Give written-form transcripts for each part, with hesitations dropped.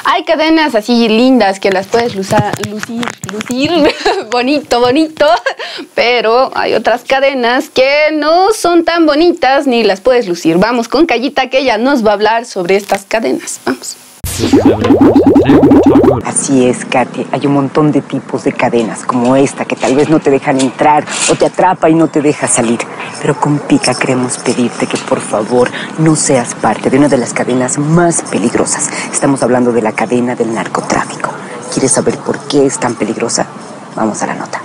Hay cadenas así lindas que las puedes lucir bonito, pero hay otras cadenas que no son tan bonitas ni las puedes lucir. Vamos con Cayita, que ella nos va a hablar sobre estas cadenas. Vamos. Así es, Katy. Hay un montón de tipos de cadenas, como esta, que tal vez no te dejan entrar o te atrapa y no te deja salir. Pero con Pica queremos pedirte que por favor no seas parte de una de las cadenas más peligrosas. Estamos hablando de la cadena del narcotráfico. ¿Quieres saber por qué es tan peligrosa? Vamos a la nota.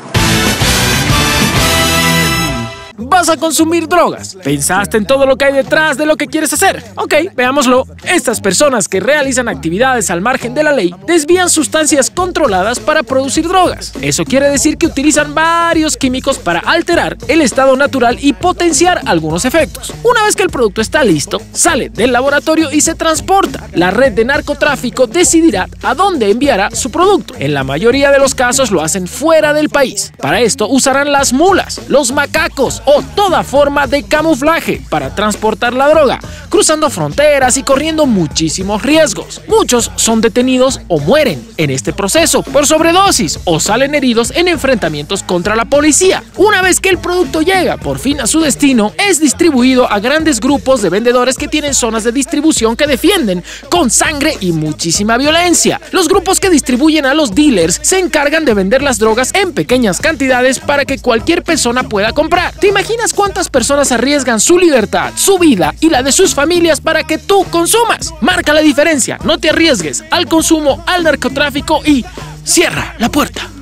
¿Vas a consumir drogas? ¿Pensaste en todo lo que hay detrás de lo que quieres hacer? Ok, veámoslo. Estas personas que realizan actividades al margen de la ley desvían sustancias controladas para producir drogas. Eso quiere decir que utilizan varios químicos para alterar el estado natural y potenciar algunos efectos. Una vez que el producto está listo, sale del laboratorio y se transporta. La red de narcotráfico decidirá a dónde enviará su producto. En la mayoría de los casos lo hacen fuera del país. Para esto usarán las mulas, los macacos o toda forma de camuflaje para transportar la droga, cruzando fronteras y corriendo muchísimos riesgos. Muchos son detenidos o mueren en este proceso por sobredosis o salen heridos en enfrentamientos contra la policía. Una vez que el producto llega por fin a su destino, es distribuido a grandes grupos de vendedores que tienen zonas de distribución que defienden con sangre y muchísima violencia. Los grupos que distribuyen a los dealers se encargan de vender las drogas en pequeñas cantidades para que cualquier persona pueda comprar. ¿Te imaginas cuántas personas arriesgan su libertad, su vida y la de sus familias para que tú consumas? Marca la diferencia, no te arriesgues al consumo, al narcotráfico y cierra la puerta.